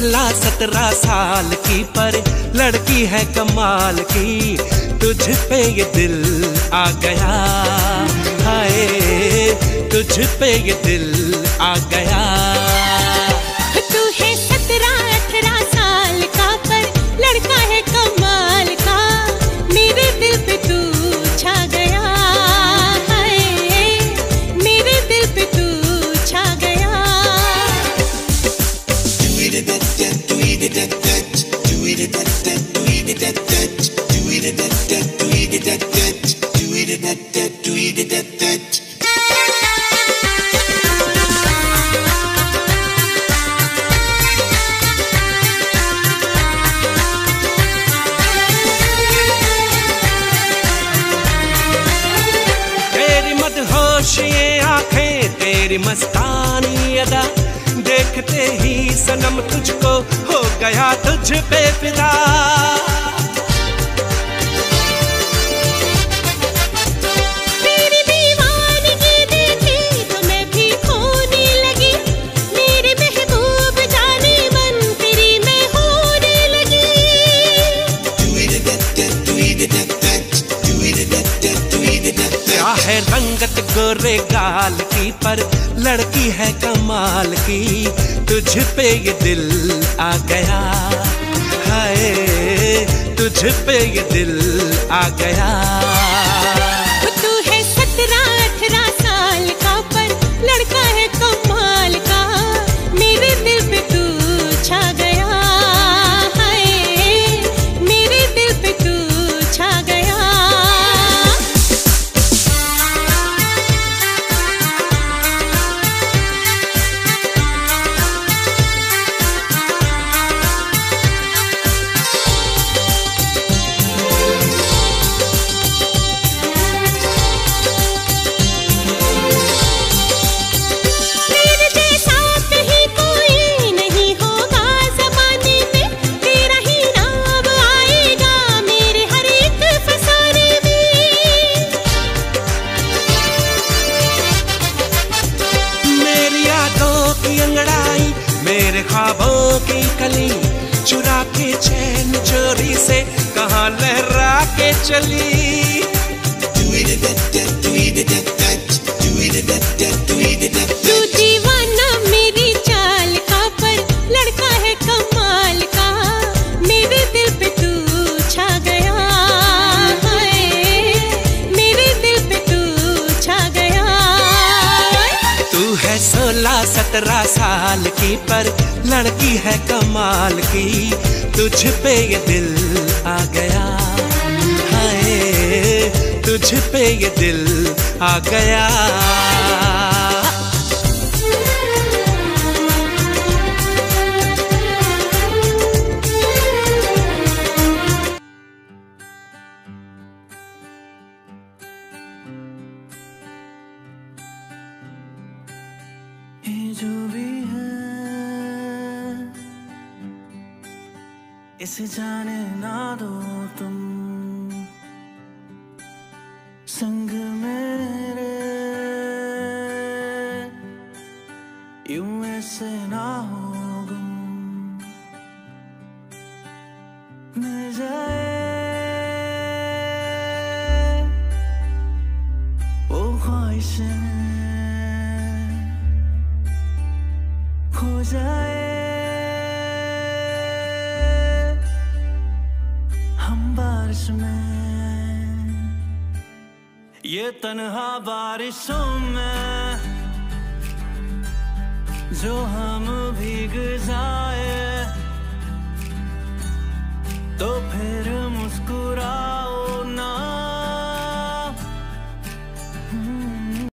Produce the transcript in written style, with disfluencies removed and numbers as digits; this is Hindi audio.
16-17 साल की पर लड़की है कमाल की, तुझ पे ये दिल आ गया, हाय तुझ पे ये दिल आ गया। तू है 17-18 साल का पर लड़का है कमाल का, मेरे दिल पे तू छा गया, हाय मेरे दिल पे तू छा गया। तेरी मदहोश ये आंखें, तेरी मस्तानी अदा, देखते ही सनम तुझको हो गया तुझ पे फिदा। तेरी दीवानगी देखी तो मैं भी खोने लगी, मेरे महबूब जाने मन तेरी मैं होने लगी। क्या है रंगत गोरे गाल की पर लड़की है कमाल की, तुझ पे ये दिल आ गया, हाय तुझ पे ये दिल आ गया। तू है 17-18 साल का पर लड़का है कमाल का, मेरे दिल पे तू छा गया, हाय मेरे दिल पे तू छा गया। तेरे जैसा कहीं कोई नहीं होगा ज़माने में, तेरा ही नाम आएगा मेरे हर एक फसाने में। मेरी यादों की अंगड़ाई, मेरे ख्वाबों की कली, चुरा के चैन चोरी से कहाँ लहरा के चली। तू दीवाना मेरी चाल का पर लड़का है कमाल का, मेरे दिल पे तू छा गया, हाय मेरे दिल पे तू छा गया। तू है 16-17 साल की पर लड़की है कमाल की, तुझ पे ये दिल आ गया, हाय तुझ पे ये दिल आ गया। ये जो भी है इसे जाने ना दो तुम, संग मेरे यूं ऐसे ना हो गुम, मिल जाए वो ख्वाहिशें, खो जाए हम बारिश में, ये तन्हा बारिशों में जो हम भीग